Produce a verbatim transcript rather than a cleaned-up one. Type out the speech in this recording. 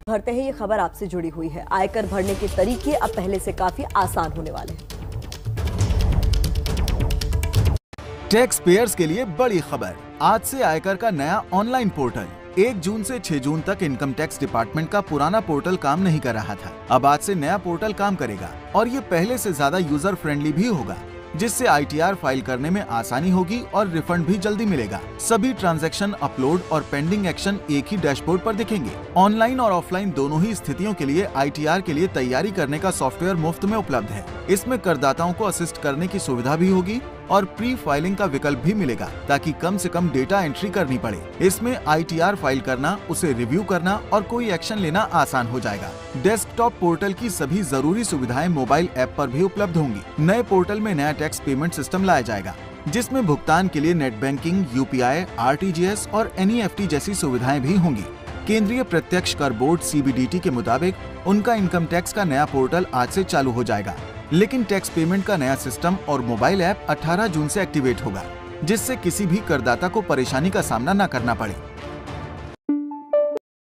भरते हैं ये खबर आपसे जुड़ी हुई है। आयकर भरने के तरीके अब पहले से काफी आसान होने वाले हैं। टैक्स पेयर्स के लिए बड़ी खबर। आज से आयकर का नया ऑनलाइन पोर्टल। एक जून से छह जून तक इनकम टैक्स डिपार्टमेंट का पुराना पोर्टल काम नहीं कर रहा था। अब आज से नया पोर्टल काम करेगा और ये पहले से ज्यादा यूजर फ्रेंडली भी होगा, जिससे आई टी आर फाइल करने में आसानी होगी और रिफंड भी जल्दी मिलेगा। सभी ट्रांजैक्शन, अपलोड और पेंडिंग एक्शन एक ही डैशबोर्ड पर दिखेंगे। ऑनलाइन और ऑफलाइन दोनों ही स्थितियों के लिए आई टी आर के लिए तैयारी करने का सॉफ्टवेयर मुफ्त में उपलब्ध है। इसमें करदाताओं को असिस्ट करने की सुविधा भी होगी और प्री फाइलिंग का विकल्प भी मिलेगा, ताकि कम से कम डेटा एंट्री करनी पड़े। इसमें आई टी आर फाइल करना, उसे रिव्यू करना और कोई एक्शन लेना आसान हो जाएगा। डेस्कटॉप पोर्टल की सभी जरूरी सुविधाएं मोबाइल ऐप पर भी उपलब्ध होंगी। नए पोर्टल में नया टैक्स पेमेंट सिस्टम लाया जाएगा, जिसमें भुगतान के लिए net banking, U P I, R T G S और एन ई एफ टी जैसी सुविधाएं भी होंगी। केंद्रीय प्रत्यक्ष कर board C B D T के मुताबिक उनका इनकम टैक्स का नया पोर्टल आज से चालू हो जाएगा, लेकिन टैक्स पेमेंट का नया सिस्टम और मोबाइल ऐप अठारह जून से एक्टिवेट होगा, जिससे किसी भी करदाता को परेशानी का सामना न करना पड़े।